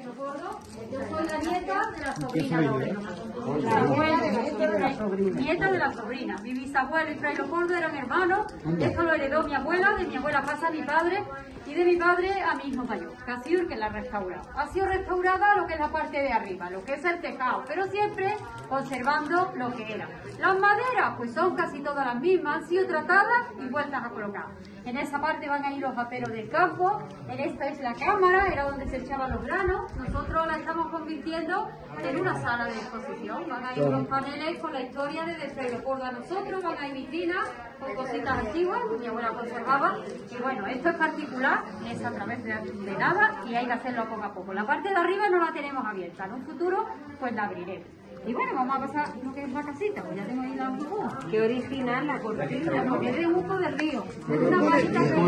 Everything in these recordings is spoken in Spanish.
Gordo. Yo soy la nieta de la sobrina Lorena. La abuela nieta de la sobrina. Mi bisabuelo y Fray Leopoldo eran hermanos. Esto lo heredó mi abuela, de mi abuela pasa a mi padre y de mi padre a mi hijo mayor, que ha sido el que la ha restaurado. Ha sido restaurada lo que es la parte de arriba, lo que es el tejado, pero siempre conservando lo que era. Las maderas, pues son casi todas las mismas, han sido tratadas y vueltas a colocar. En esa parte van a ir los aperos del campo, en esta es la cámara, era donde se echaban los granos. Nosotros la estamos convirtiendo en una sala de exposición. Van a ir unos paneles con la historia desde Fray Leopoldo a nosotros, van a ir vitrinas con cositas antiguas que mi abuela conservaba. Y bueno, esto es particular, es a través de nada y hay que hacerlo poco a poco. La parte de arriba no la tenemos abierta, en un futuro pues la abriremos. Y bueno, vamos a pasar lo que es la casita, pues ya tengo ahí la buco. Qué original la cortina, porque es de buco del río. Es una máquina de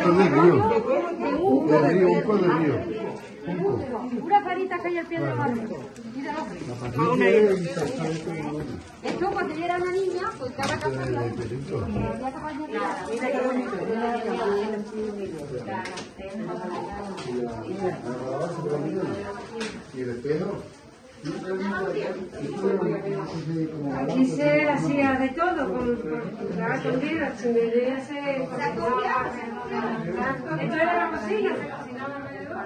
buco del río. Una farita que hay al pie de la barra. Esto cuando yo era una niña, pues cada casa había ¿Y el espejo? Aquí se hacía de todo, con la comida, se cocinaba. Esto era la cocina, se cocinaba alrededor.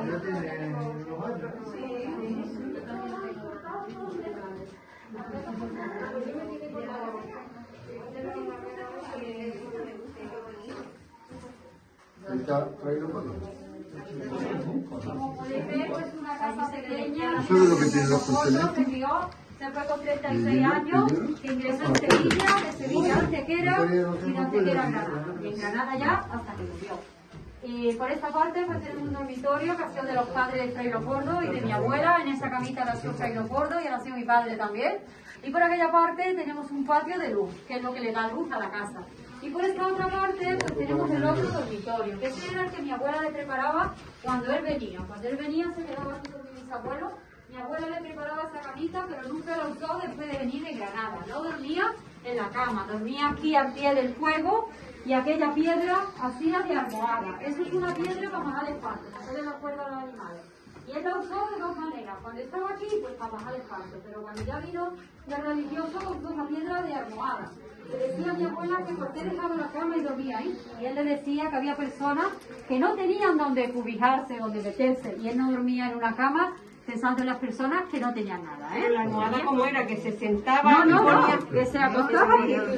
Como podéis ver, pues una casa pequeña. ¿Eso es lo que tiene los porcelanos? Se fue con 36 años, que ingresó en Sevilla, de Sevilla a Antequera y de Antequera a Granada. Y en Granada ya hasta que murió. Y por esta parte pues tenemos un dormitorio que ha sido de los padres de Fray Leopoldo y de mi abuela. En esa camita ha sido Fray Leopoldo y ha sido mi padre también. Y por aquella parte tenemos un patio de luz, que es lo que le da luz a la casa. Y por esta otra parte pues tenemos el otro dormitorio, que ese era el que mi abuela le preparaba cuando él venía. Cuando él venía se quedaba aquí con mi bisabuelo. Mi abuela le preparaba esa camita, pero nunca la usó después de venir de Granada. No dormía en la cama, dormía aquí al pie del fuego y aquella piedra hacía de almohada. Eso es una piedra para bajar el espanto, para hacerle la cuerda a los animales. Y él la usó de dos maneras. Cuando estaba aquí, pues para bajar el espanto, pero cuando ya vino de religioso, usó una piedra de almohada. Le decía a mi abuela que por qué dejaba la cama y dormía ahí. Y él le decía que había personas que no tenían donde cobijarse, donde meterse, y él no dormía en una cama pensando en las personas que no tenían nada, ¿eh? La almohada como era, que se sentaba no, y ponía... que se acostaba y que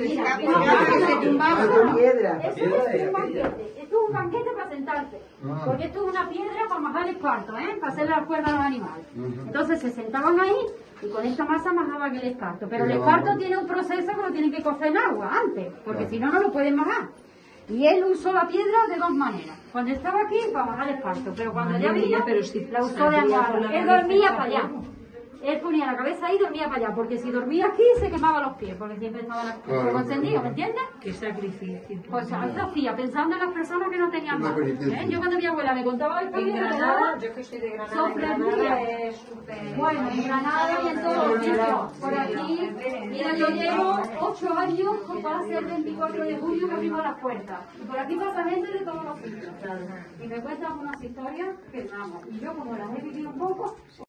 se tumbaba. Eso es un banquete. Esto es un banquete para sentarse. Porque esto es una piedra para bajar el esparto, ¿eh? Para hacerle la cuerda a los animales. Entonces se sentaban ahí y con esta masa majaban el esparto. Pero el esparto tiene un proceso que lo tienen que cocer en agua antes, porque si no, no lo pueden majar. Y él usó la piedra de dos maneras. Cuando estaba aquí, para bajar el esparto, pero cuando ya vino, la usó de almohada. Él dormía para allá. Él ponía la cabeza ahí y dormía para allá, porque si dormía aquí se quemaba los pies, porque siempre estaba el fuego encendido, ¿me entiendes? Qué sacrificio. Pues eso hacía, pensando en las personas que no tenían nada. Yo cuando mi abuela me contaba esto, En Granada, yo que soy de Granada, en Granada es súper... bueno, en Granada y en todos los sitios. Por aquí, mira, yo llevo 8 años, va a ser el 24 de julio que abrimos las puertas. Y por aquí pasa gente de todos los sitios. Y me cuentan unas historias que vamos. Y yo como las he vivido un poco...